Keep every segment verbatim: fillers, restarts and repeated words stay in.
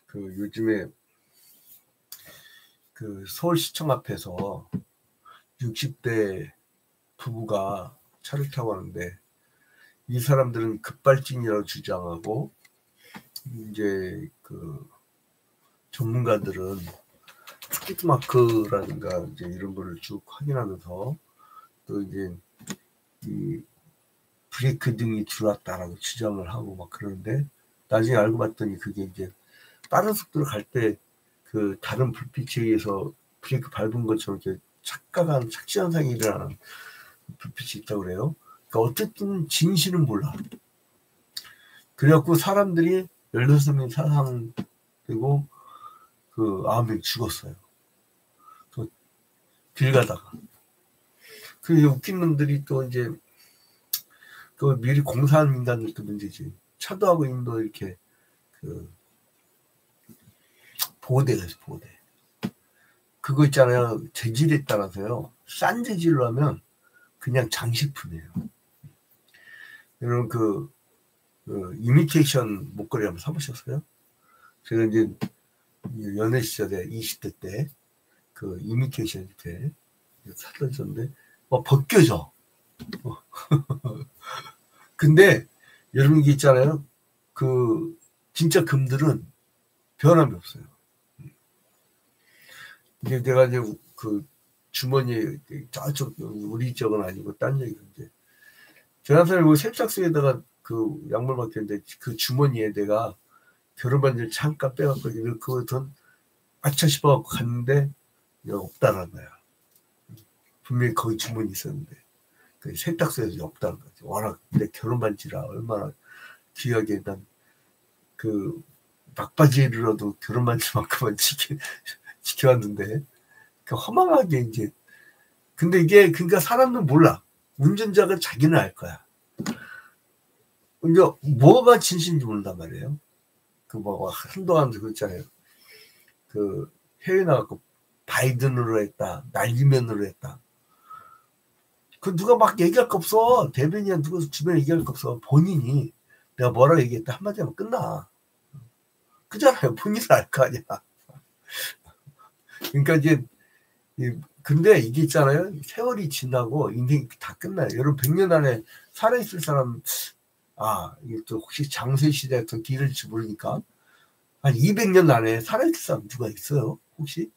그 요즘에 그 서울시청 앞에서 육십 대 부부가 차를 타고 가는데 이 사람들은 급발진이라고 주장하고 이제 그 전문가들은 스키트 마크라든가 이제 이런 거를 쭉 확인하면서 또 이제 이 브레이크 등이 들어왔다라고 주장을 하고 막 그러는데 나중에 알고 봤더니 그게 이제 빠른 속도로 갈 때 그 다른 불빛에 의해서 브레이크 밟은 것처럼 이렇게 착각한 착시 현상이 일어나는 불빛이 있다고 그래요. 그러니까 어쨌든 진실은 몰라. 그래갖고 사람들이 열여섯 명이 사상되고 그 아홉 명이 죽었어요. 길 가다가. 그 웃긴 놈들이 또 이제 그 미리 공사한 인간들도 문제지. 차도하고 인도 이렇게 그 보호대가 있어, 보호대. 그거 있잖아요. 재질에 따라서요. 싼 재질로 하면 그냥 장식품이에요. 여러분 그, 그 이미테이션 목걸이 한번 사보셨어요? 제가 이제 연애 시절에 이십 대 때 그 이미테이션 이렇게 사다 줬는데 막 벗겨져. 근데 여러분 이게 있잖아요. 그 진짜 금들은 변함이 없어요. 이제 내가 이제 그 주머니에 저쪽 우리 쪽은 아니고 딴 얘기인데 지난달에 세탁소에다가 그 양말 맡겼는데 그 주머니에 내가 결혼 반지를 잠깐 빼갖고 그거 돈 아차 싶어갖고 갔는데 없다는 거야. 분명히 거기 주머니 있었는데 그 세탁소에서 없다는 거지. 워낙 내 결혼 반지라 얼마나 귀하게 난 그 막바지로라도 결혼 반지만큼은 지켜 지켜왔는데 그 허망하게 이제 근데 이게 그러니까 사람은 몰라. 운전자가 자기는 알 거야. 이제 뭐가 진실인지 모른단 말이에요. 그 뭐 한동안 그랬잖아요. 그 해외 나가고 바이든으로 했다, 날리면으로 했다. 그 누가 막 얘기할 거 없어. 대변이야 누가 주변에 얘기할 거 없어. 본인이 내가 뭐라고 얘기했다 한마디 하면 끝나. 그잖아요. 본인은 알 거 아니야. 그러니까 이제 근데 이게 있잖아요. 세월이 지나고 인생이 다 끝나요. 여러분 백 년 안에 살아있을 사람 아 이게 또 혹시 장세 시대에 더 길을지 모르니까 한 이백 년 안에 살아있을 사람 누가 있어요? 혹시?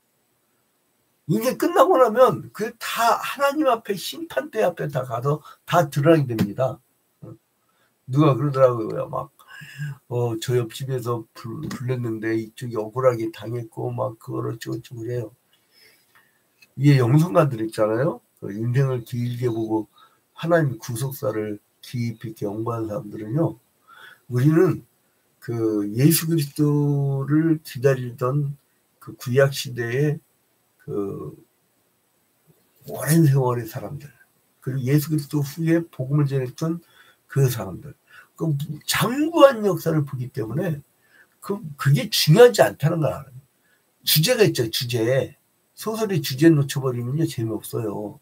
인생 끝나고 나면 그 다 하나님 앞에 심판대 앞에 다 가서 다 드러나게 됩니다. 누가 그러더라고요. 막 어, 저 옆집에서 불, 불렀는데 이쪽이 억울하게 당했고 막 그거를 어쩌고저쩌고 그래요. 이게 영성가들 있잖아요. 그 인생을 길게 보고 하나님 구속사를 깊이 있게 연구하는 사람들은요. 우리는 그 예수 그리스도를 기다리던 그 구약 시대의 그 오랜 세월의 사람들 그리고 예수 그리스도 후에 복음을 전했던 그 사람들 그 장구한 역사를 보기 때문에 그 그게 중요하지 않다는 걸 알아요. 주제가 있죠. 주제. 소설의 주제 놓쳐버리면요 재미없어요.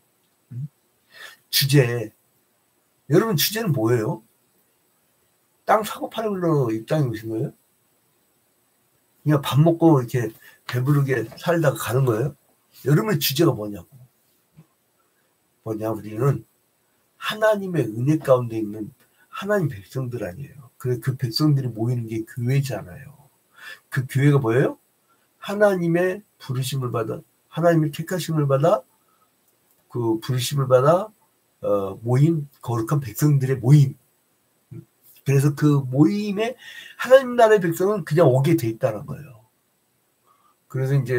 주제. 여러분 주제는 뭐예요? 땅 사고 팔으러 이 땅에 오신 거예요? 그냥 밥 먹고 이렇게 배부르게 살다가 가는 거예요? 여러분의 주제가 뭐냐고. 뭐냐 우리는 하나님의 은혜 가운데 있는 하나님 백성들 아니에요. 그래서 그 백성들이 모이는 게 교회잖아요. 그 교회가 뭐예요? 하나님의 부르심을 받아 하나님의 택하심을 받아 그 부르심을 받아 어, 모인 거룩한 백성들의 모임. 그래서 그 모임에 하나님 나라의 백성은 그냥 오게 돼 있다는 거예요. 그래서 이제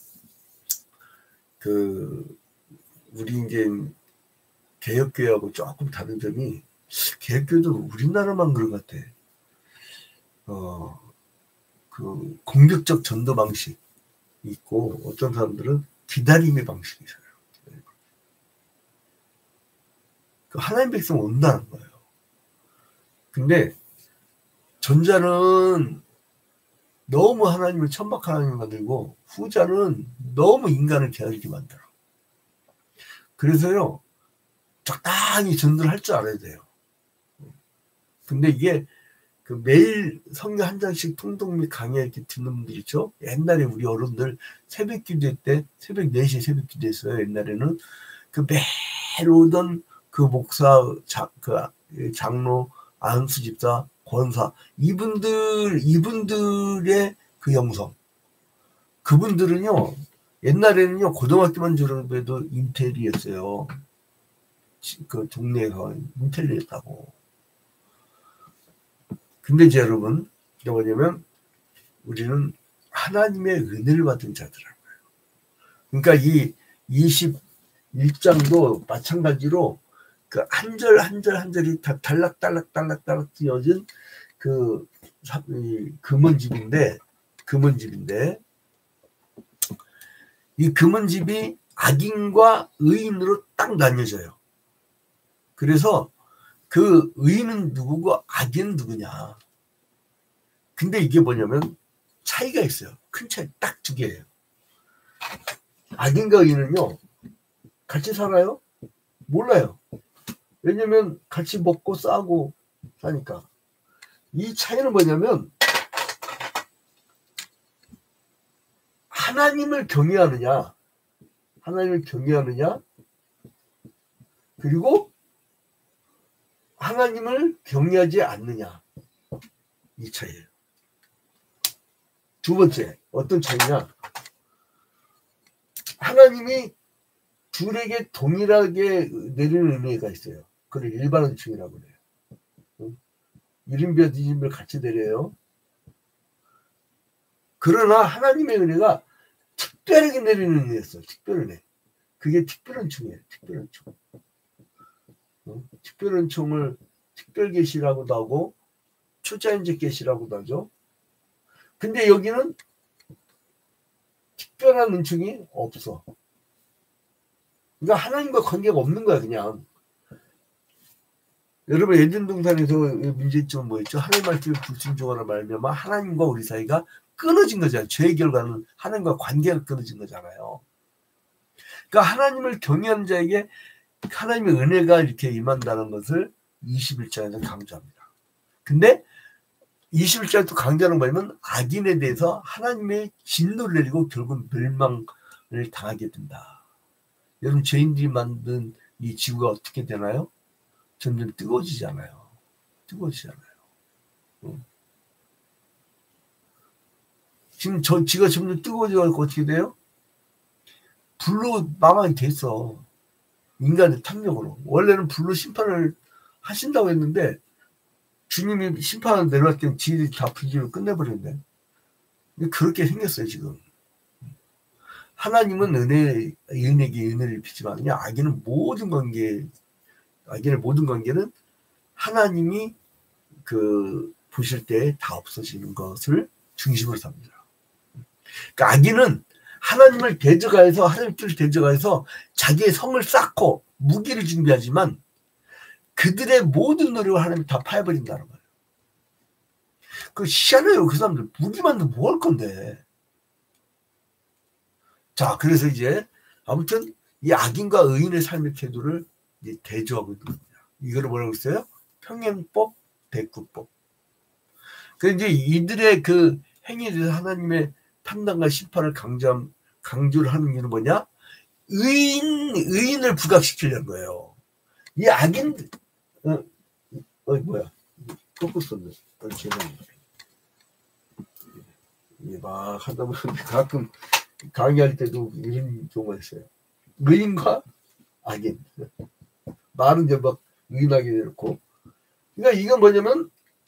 그 우리 이제 개혁교회하고 조금 다른 점이 개혁교회도 우리나라만 그런 것 같아. 어, 그 공격적 전도 방식이 있고 어떤 사람들은 기다림의 방식이 있어요. 그 하나님 백성 온다는 거예요. 근데 전자는 너무 하나님을 천박한 하나님 만들고 후자는 너무 인간을 게으르게 만들어. 그래서요 적당히 전도를 할 줄 알아야 돼요. 근데 이게 그 그 매일 성경 한 장씩 통독 및 강의 이렇게 듣는 분들 있죠. 옛날에 우리 어른들 새벽 기도 때 새벽 네 시에 새벽 기도했어요. 옛날에는 그 매일 오던 그 목사, 자, 그 장로, 안수 집사, 권사 이분들 이분들의 그 영성 그분들은요 옛날에는요 고등학교만 졸업해도 인텔이었어요. 그 동네에서 인텔이었다고. 근데 이제 여러분 뭐냐면 우리는 하나님의 은혜를 받은 자들이라고요. 그러니까 이 이십일 장도 마찬가지로 그 한 절 한 절 한 절이 다 달락달락달락달락 띄어진 그 금은집인데 금은집인데 이 금은집이 악인과 의인으로 딱 나뉘어져요. 그래서 그 의인은 누구고 악인은 누구냐. 근데 이게 뭐냐면 차이가 있어요. 큰 차이 딱 두 개예요. 악인과 의인은요 같이 살아요? 몰라요. 왜냐면 같이 먹고 싸고 사니까. 이 차이는 뭐냐면 하나님을 경외하느냐 하나님을 경외하느냐 그리고 하나님을 경외하지 않느냐 이 차이예요. 두 번째 어떤 차이냐 하나님이 둘에게 동일하게 내리는 은혜가 있어요. 그걸 일반 은총이라고 그래요. 이른비와 뒤집을 같이 내려요. 그러나 하나님의 은혜가 특별하게 내리는 은혜였어요. 특별 은혜. 그게 특별 은총이에요. 특별 은총. 특별 은총을 특별 계시라고도 하고 초자연적 계시라고도 하죠. 근데 여기는 특별한 은총이 없어. 그러니까 하나님과 관계가 없는 거야 그냥. 여러분 에덴 동산에서 문제점은 뭐였죠? 하나님 말씀에 불순종하는 말미암아 하나님과 우리 사이가 끊어진 거잖아요. 죄의 결과는 하나님과 관계가 끊어진 거잖아요. 그러니까 하나님을 경외하는 자에게 하나님의 은혜가 이렇게 임한다는 것을 이십일 장에서 강조합니다. 근데 이십일 장에 또 강조하는 거 뭐냐면 악인에 대해서 하나님의 진노를 내리고 결국 멸망을 당하게 된다. 여러분 죄인들이 만든 이 지구가 어떻게 되나요? 점점 뜨거워지잖아요. 뜨거워지잖아요. 응. 지금 저 지가 점점 뜨거워져가지고 어떻게 돼요? 불로 망하게 됐어. 인간의 탐욕으로. 원래는 불로 심판을 하신다고 했는데 주님이 심판을 내려갈 때는 지들이 다 불지로 끝내버렸네. 그렇게 생겼어요 지금. 하나님은 은혜, 은혜에게 은혜를 입히지만 그냥 악인은 모든 관계, 악인의 모든 관계는 하나님이 그 보실 때 다 없어지는 것을 중심으로 삽니다. 그러니까 악인은 하나님을 대적하여서 하나님께를 대적하여서 자기의 성을 쌓고 무기를 준비하지만 그들의 모든 노력을 하나님이 다 파해버린다는 거예요. 그 희한해요. 그 사람들 무기만 도 뭐 할 건데. 자, 그래서 이제 아무튼 이 악인과 의인의 삶의 태도를 이제 대조하고 있는 겁니다. 이거를 뭐라고 했어요? 평행법, 대꾸법. 그래서 이제 이들의 그 행위에 대해서 하나님의 판단과 심판을 강조, 강조를 하는 이유는 뭐냐? 의인, 의인을 부각시키려는 거예요. 이 악인, 어, 어 뭐야? 거꾸로 썼네. 어, 죄송합니다. 이게 막 하다 보면 가끔 강의할 때도 이런 경우가 있어요. 의인과 악인. 말은 이제 막 의인하게 해놓고. 그러니까 이건 뭐냐면,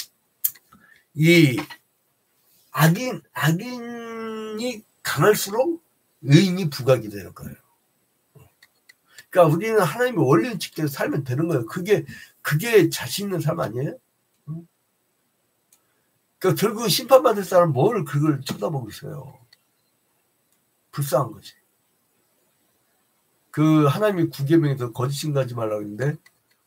이 악인, 악인이 강할수록 의인이 부각이 되는 거예요. 그러니까 우리는 하나님의 원리를 지켜서 살면 되는 거예요. 그게, 그게 자신 있는 삶 아니에요? 그러니까 결국 심판받을 사람은 뭘 그걸 쳐다보고 있어요. 불쌍한 거지. 그 하나님이 구계명에서 거짓 증거하지 말라고 했는데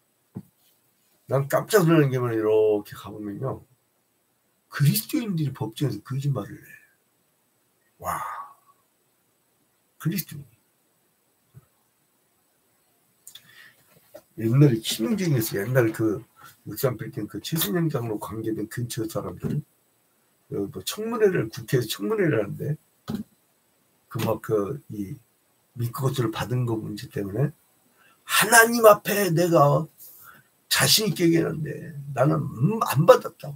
난 깜짝 놀란 게 뭐냐 이렇게 가보면요. 그리스도인들이 법정에서 거짓말을 해. 와. 그리스도인. 옛날에 치명적이었어요. 옛날 그 육삼 빌딩 그 최순영 장로 관계된 근처 사람들, 뭐 청문회를 국회에서 청문회를 하는데 그 막 그 이 미끄러지를 받은 거 문제 때문에 하나님 앞에 내가 자신 있게 얘기하는데 나는 음, 안 받았다고.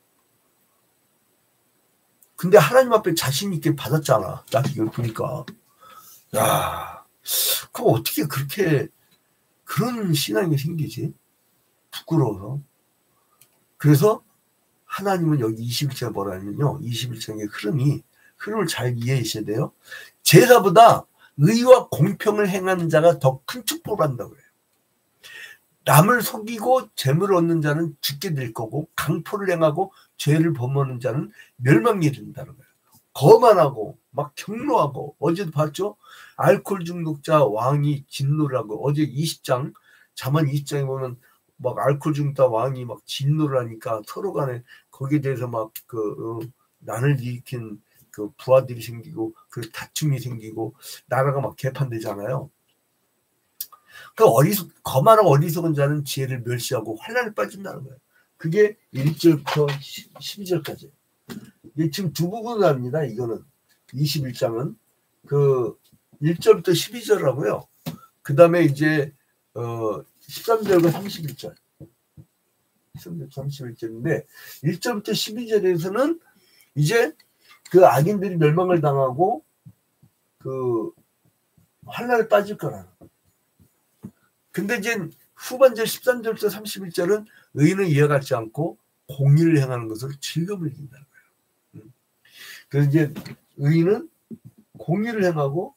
근데 하나님 앞에 자신 있게 받았잖아. 나 이걸 보니까 야, 그럼 어떻게 그렇게 그런 신앙이 생기지? 부끄러워서. 그래서 하나님은 여기 이십일 장에 뭐라 하냐면요. 이십일 장의 흐름이 흐름을 잘 이해해 주셔야 돼요. 제사보다 의와 공평을 행하는 자가 더 큰 축복을 한다고 해요. 남을 속이고 재물을 얻는 자는 죽게 될 거고 강포를 행하고 죄를 범하는 자는 멸망에 이른다는 거예요. 거만하고 막 경로하고 어제도 봤죠? 알코올 중독자 왕이 진노를 하고 어제 이십 장 잠언 이십 장에 보면 막 알코올 중독자 왕이 막 진노를 하니까 서로 간에 거기에 대해서 막 그 어, 난을 일으킨 그 부하들이 생기고 그 다툼이 생기고 나라가 막 개판되잖아요. 그 어리석 거만하고 어리석은 자는 지혜를 멸시하고 환난에 빠진다는 거예요. 그게 일 절부터 십이 절까지. 이게 지금 두 부분을 합니다. 이거는 이십일 장은 그 일 절부터 십이 절하고요. 그 다음에 이제 어 십삼 절과 삼십일 절. 십삼 절 삼십일 절인데 일 절부터 십이 절에서는 이제 그 악인들이 멸망을 당하고 그 환난에 빠질 거라는 거예요. 근데 이제 후반절 십삼 절부터 삼십일 절은 의인은 이해받지 않고 공의를 행하는 것을 즐거움을 느낀다는 거예요. 그래서 이제 의인은 공의를 행하고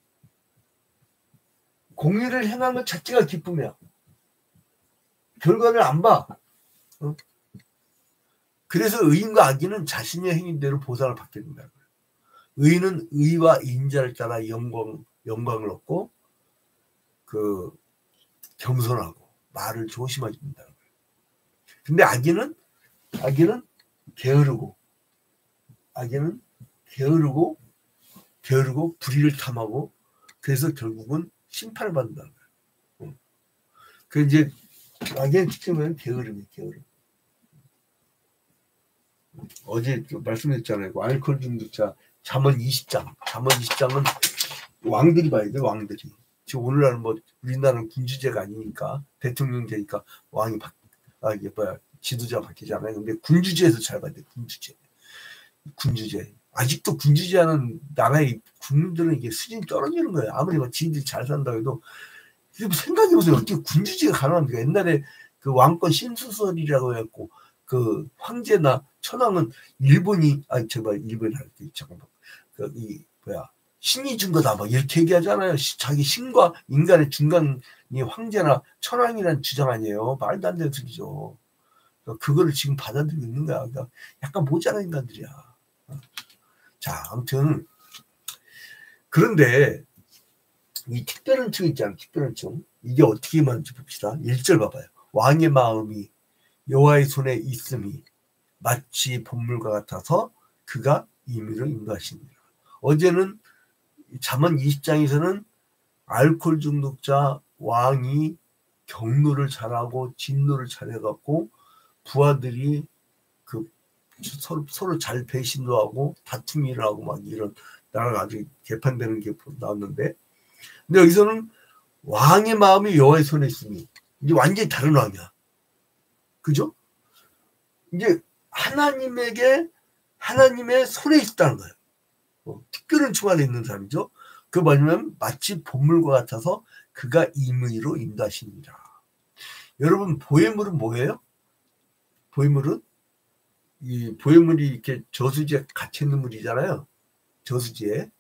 공의를 행하는 것 자체가 기쁨이야. 결과를 안 봐. 어? 그래서 의인과 악인은 자신의 행위대로 보상을 받게 된다는 거예요. 의인은 의와 인자를 따라 영광, 영광을 얻고 그 겸손하고 말을 조심하게 된다는 거예요. 근데 악인은 악인은 게으르고 악인은 게으르고 게으르고 불의를 탐하고 그래서 결국은 심판을 받는다는 거예요. 그 이제 악인의 특징은 게으름이 게으름. 어제 말씀드렸잖아요. 알코올 중독자 잠언 이십 장. 잠언 이십 장은 왕들이 봐야 돼. 왕들이. 지금 오늘날은 뭐 우리나라는 군주제가 아니니까 대통령제니까 왕이 바, 아 이게 뭐야 지도자 바뀌잖아요. 근데 군주제에서 잘 봐야 돼. 군주제. 군주제. 아직도 군주제하는 나라의 국민들은 이게 수준이 떨어지는 거예요. 아무리 막 지들이 잘 산다 해도 생각해 보세요. 어떻게 군주제가 가능합니까? 옛날에 그 왕권 신수설이라고 해갖고 그 황제나 천황은 일본이 아니 제발 일본이 할게 잠깐만 그 이 뭐야 신이 준 거다 막 이렇게 얘기하잖아요. 자기 신과 인간의 중간이 황제나 천황이라는 주장 아니에요. 말도 안 되는 소리죠. 그러니까 그거를 지금 받아들이고 있는 거야. 그러니까 약간 모자란 인간들이야. 자 아무튼 그런데 이 특별한 층 있잖아요. 특별한 층 이게 어떻게 말하는지 봅시다. 일 절 봐봐요. 왕의 마음이 여호와의 손에 있음이 마치 본물과 같아서 그가 임의로 인도하시니라. 어제는 잠언 이십 장에서는 알코올 중독자 왕이 경로를 잘하고 진노를 잘해갖고 부하들이 그 서로, 서로 잘 배신도 하고 다툼이 일어나고 막 이런 나라가 아주 개판되는 게 나왔는데 근데 여기서는 왕의 마음이 여호와의 손에 있으니 이제 완전히 다른 왕이야. 그죠? 이제 하나님에게 하나님의 손에 있다는 거예요. 어, 특별한 층 안에 있는 사람이죠. 그 뭐냐면 마치 본물과 같아서 그가 임의로 인도하시니라. 여러분 보혜물은 뭐예요? 보혜물은 이 보혜물이 이렇게 저수지에 갇혀 있는 물이잖아요. 저수지에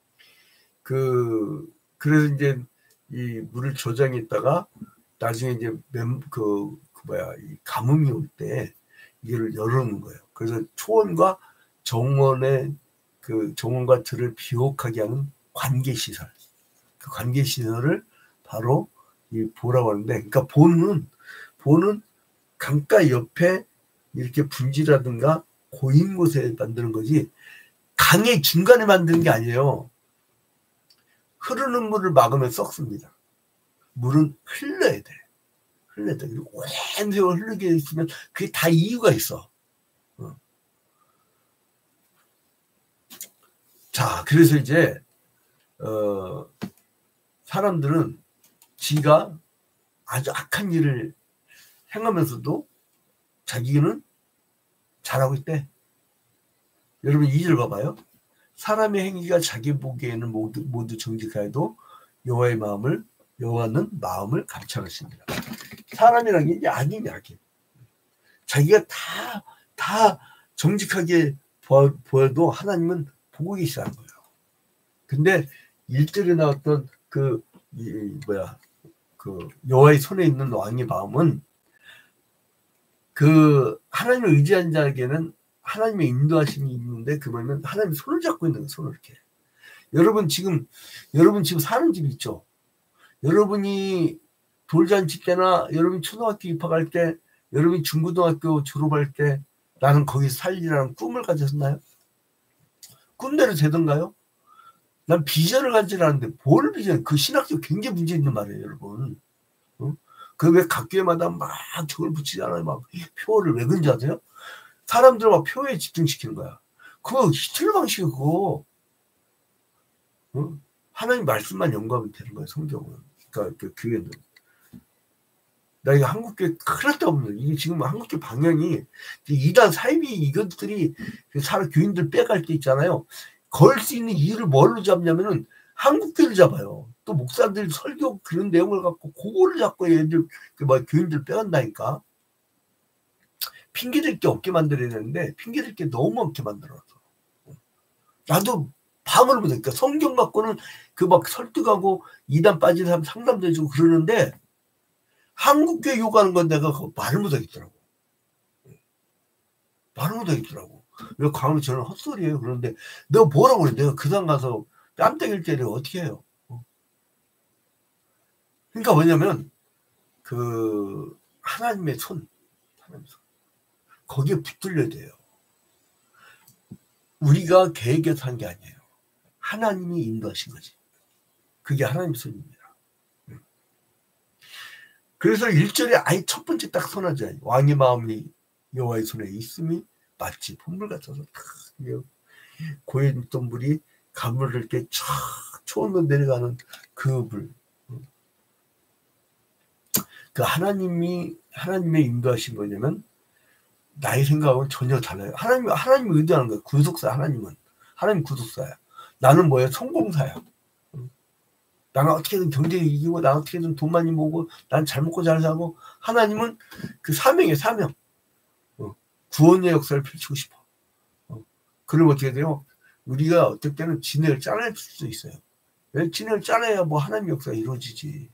그 그래서 이제 이 물을 저장했다가 나중에 이제 멤, 그, 그 뭐야 이 가뭄이 올 때 이를 열어놓는 거예요. 그래서 초원과 정원의 그 정원과 들을 비옥하게 하는 관계 시설. 그 관계 시설을 바로 이 보라고 하는데, 그러니까 보는 보는 강가 옆에 이렇게 분지라든가 고인 곳에 만드는 거지 강의 중간에 만드는 게 아니에요. 흐르는 물을 막으면 썩습니다. 물은 흘러야 돼. 흘렸다. 그리고 오랜 세월 흐르게 있으면 그게 다 이유가 있어. 어. 자, 그래서 이제 어, 사람들은 지가 아주 악한 일을 행하면서도 자기는 잘하고 있대. 여러분 이 절 봐봐요. 사람의 행위가 자기 보기에는 모두, 모두 정직하여도 여호와의 마음을 여호와는 마음을 감찰하십니다. 사람이라는 게 이제 악이냐, 악이. 자기가 다, 다 정직하게 보, 보여도 하나님은 보고 계시다는 거예요. 근데 일 절에 나왔던 그, 이, 뭐야, 그 여호와의 손에 있는 왕의 마음은 그 하나님을 의지한 자에게는 하나님의 인도하심이 있는데 그러면 하나님이 손을 잡고 있는 거예요. 손을 이렇게. 여러분 지금 여러분 지금 사는 집 있죠. 여러분이 돌잔치 때나 여러분 초등학교 입학할 때 여러분이 중고등학교 졸업할 때 나는 거기서 살리라는 꿈을 가졌나요? 꿈대로 되던가요? 난 비전을 가지지 않았는데 뭘 비전? 그 신학적 굉장히 문제 있는 말이에요, 여러분. 어? 그 왜 각교회마다 막 저걸 붙이잖아요. 막 표를 왜 그런지 아세요? 사람들 막 표에 집중시키는 거야. 그거 히틀러 방식이고 그거. 어? 하나님 말씀만 연구하면 되는 거야, 성경은. 그러니까 그 교회는. 나 이거 한국교회 큰일 났다 없는 이게 지금 한국교회 방향이 이단 사이비 이것들이 사람 교인들 빼갈 때 있잖아요. 걸 수 있는 이유를 뭘로 잡냐면은 한국교회를 잡아요. 또 목사들 설교 그런 내용을 갖고 그거를 잡고 얘들 뭐 교인들 빼간다니까. 핑계댈 게 없게 만들어야 되는데 핑계댈 게 너무 없게 만들어서 나도 밤을 보니까 성경 갖고는 그 막 설득하고 이단 빠진 사람 상담도 해주고 그러는데 한국교회 요구하는 건 내가 말을 못하겠더라고. 말을 못하겠더라고. 왜 강원도 저는 헛소리예요. 그런데 내가 뭐라고 그래. 내가 그당 가서 뺨 때릴 때 내가 어떻게 해요. 그러니까 뭐냐면 그 하나님의 손, 하나님의 손. 거기에 붙들려야 돼요. 우리가 계획해서 한 게 아니에요. 하나님이 인도하신 거지. 그게 하나님의 손입니다. 그래서 일 절에 아예 첫 번째 딱 손하죠. 왕의 마음이 여호와의 손에 있음이 마치 분물 같아서 탁 고였던 물이 가물을 이렇게 촥 초원으로 내려가는 그 불. 그 하나님이 하나님의 인도하신 거냐면 나의 생각은 전혀 달라요. 하나님 하나님이 의도하는 거예요. 구속사 하나님은 하나님 구속사야. 나는 뭐야? 성공사야. 나는 어떻게든 경쟁에 이기고 나는 어떻게든 돈 많이 모으고 난 잘 먹고 잘 사고 하나님은 그 사명이에요. 사명. 어. 구원의 역사를 펼치고 싶어. 어. 그러면 어떻게 돼요? 우리가 어떨 때는 진행을 짜낼 수도 있어요. 왜 진행을 짜내야 뭐 하나님의 역사가 이루어지지.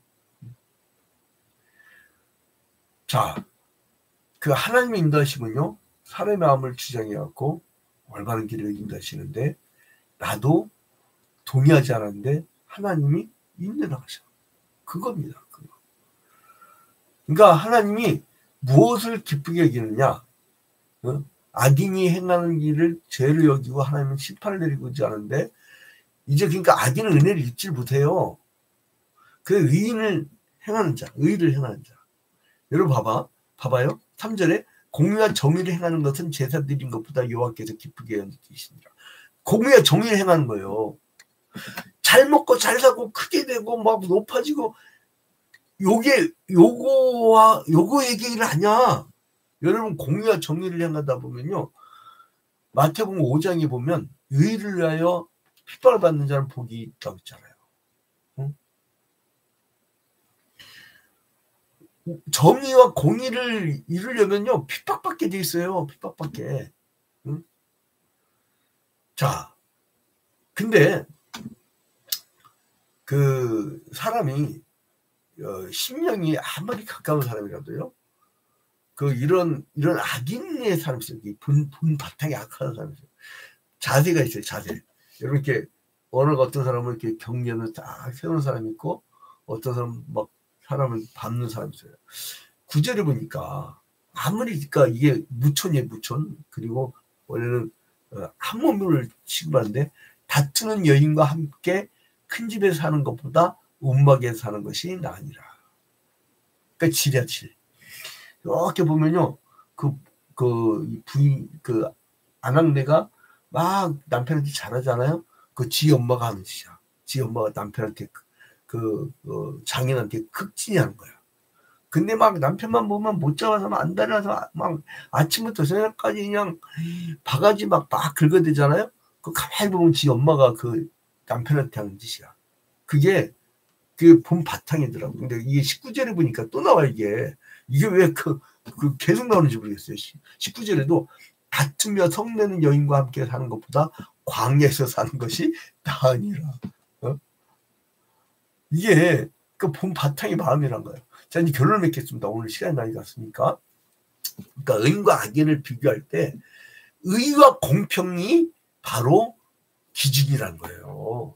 자, 그 하나님의 인도하심은요. 사람의 마음을 주장해갖고 올바른 길을 인도하시는데 나도 동의하지 않았는데 하나님이 인도하셔. 그겁니다. 그거. 그러니까 하나님이 무엇을 기쁘게 여기느냐. 어? 악인이 행하는 일을 죄로 여기고 하나님은 심판을 내리고자 하는데 이제 그러니까 악인은 은혜를 잊지 못해요. 그 의인을 행하는 자, 의를 행하는 자. 여러분 봐봐. 봐봐요. 삼 절에 공의와 정의를 행하는 것은 제사 드린 것보다 여호와께서 기쁘게 여기시니라. 공의와 정의를 행하는 거예요. 잘 먹고 잘 사고 크게 되고 막 높아지고 요게 요거와 요거 얘기를 하냐. 여러분 공의와 정의를 행하다 보면요. 마태복음 오 장에 보면 의를 위하여 핍박을 받는 자는 복이 있다고 했잖아요. 응? 정의와 공의를 이루려면요. 핍박받게 돼 있어요. 핍박받게. 응? 자, 근데 그 사람이 어, 심령이 아무리 가까운 사람이라도요. 그 이런 이런 악인의 사람이 있어요. 본, 본 바탕이 악한 사람이 있어요. 자세가 있어요. 자세. 여러분 이렇게 어느 어떤 사람은 이렇게 경련을 딱 세우는 사람이 있고 어떤 사람은 막 사람을 밟는 사람이 있어요. 구절을 보니까 아무리 그러니까 이게 무촌이에요. 무촌. 그리고 원래는 한 몸을 취급하는데 다투는 여인과 함께 큰 집에 사는 것보다 움막에 사는 것이 나으니라. 그러니까 질이야 질. 이렇게 보면요, 그, 그, 부인, 그, 아낙네가 막 남편한테 잘하잖아요. 그 지 엄마가 하는 짓이야. 지 엄마가 남편한테, 그, 그 장인한테 극진하는 거야. 근데 막 남편만 보면 못 잡아서 막 안달나서 막 아침부터 저녁까지 그냥 바가지 막 막 긁어대잖아요. 그 가만히 보면 지 엄마가 그 남편한테 하는 짓이야. 그게 그 본 바탕이더라고. 근데 이게 십구 절에 보니까 또 나와 이게. 이게 왜 그 그 계속 나오는지 모르겠어요. 십구 절에도 다투며 성내는 여인과 함께 사는 것보다 광야에서 사는 것이 나으니라. 어? 이게 그 본 바탕이 마음이란 거예요. 자, 이제 결론을 맺겠습니다. 오늘 시간이 많이 갔으니까. 그러니까 의인과 악인을 비교할 때 의와 공평이 바로 기준이란 거예요.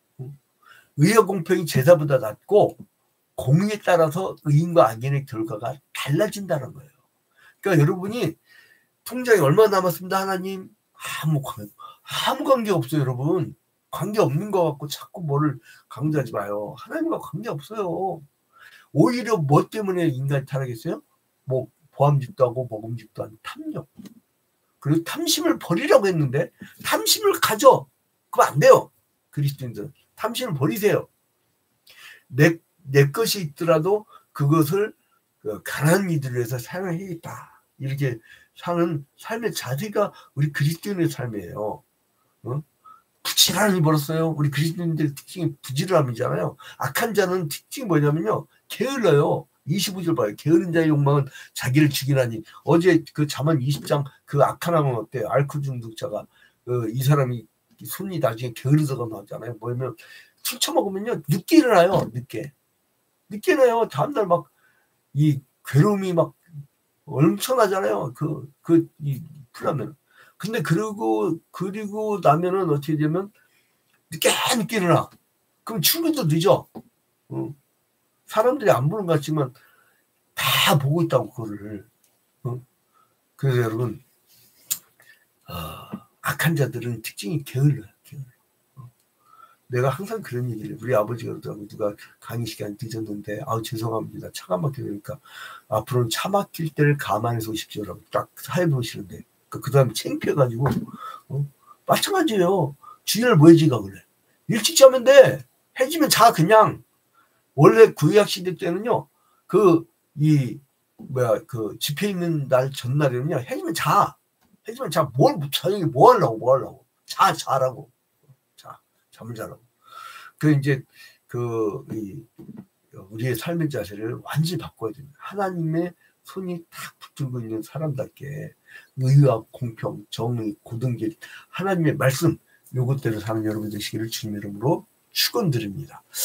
의와 공평이 제사보다 낫고 공의에 따라서 의인과 악인의 결과가 달라진다는 거예요. 그러니까 여러분이 통장에 얼마 남았습니다, 하나님? 아무 관계, 아무 관계 없어요, 여러분. 관계 없는 거 갖고 자꾸 뭐를 강조하지 마요. 하나님과 관계 없어요. 오히려 뭐 때문에 인간이 타락했어요? 뭐 보암직도 하고 먹음직도 하는 탐욕. 그리고 탐심을 버리려고 했는데 탐심을 가져. 그럼 안 돼요. 그리스도인들은 탐심을 버리세요. 내, 내 것이 있더라도 그것을 가난한 이들을 위해서 사용해야겠다. 이렇게 사는 삶의 자세가 우리 그리스도인의 삶이에요. 어? 부지런히 벌었어요. 우리 그리스도인들 특징이 부지런함이잖아요. 악한 자는 특징이 뭐냐면요, 게을러요. 이십오 절 봐요. 게으른 자의 욕망은 자기를 죽이나니. 어제 그 잠언 이십 장 그 악한 왕은 어때요? 알코올 중독자가 그 이 사람이 손이 나중에 게으르다가 나왔잖아요. 뭐냐면 술 처먹으면요 늦게 일어나요. 늦게 늦게 일어나요. 다음날 막 이 괴로움이 막 엄청나잖아요. 그 그 이 풀려면. 근데 그리고 그리고 나면은 어떻게 되면 늦게 늦게 일어나. 그럼 출근도 늦어. 어. 사람들이 안 보는 것 같지만 다 보고 있다고 그거를. 어? 그래서 여러분, 어, 악한 자들은 특징이 게을러요. 게을러. 어. 내가 항상 그런 얘기를, 우리 아버지가 그러더라고. 누가 강의 시간 늦었는데 아우 죄송합니다. 차가 막히니까 앞으로는 차 막힐 때를 감안해서 오십시오라고 딱 해보시는데 그 다음에 창피해가지고. 어? 마찬가지예요. 주인을 뭐 해지가 그래. 일찍 자면 돼. 해지면 자 그냥. 원래 구약 시대 때는요, 그, 이, 뭐야, 그, 집회 있는 날 전날에는요, 해지면 자. 해지면 자. 뭘, 저녁에 뭐 하려고, 뭐 하려고. 자, 자라고. 자, 잠을 자라고. 그, 이제, 그, 이, 우리의 삶의 자세를 완전히 바꿔야 됩니다. 하나님의 손이 탁 붙들고 있는 사람답게 의와 공평, 정의, 고등길, 하나님의 말씀, 요것대로 사는 여러분 되시기를 주님 이름으로 축원드립니다.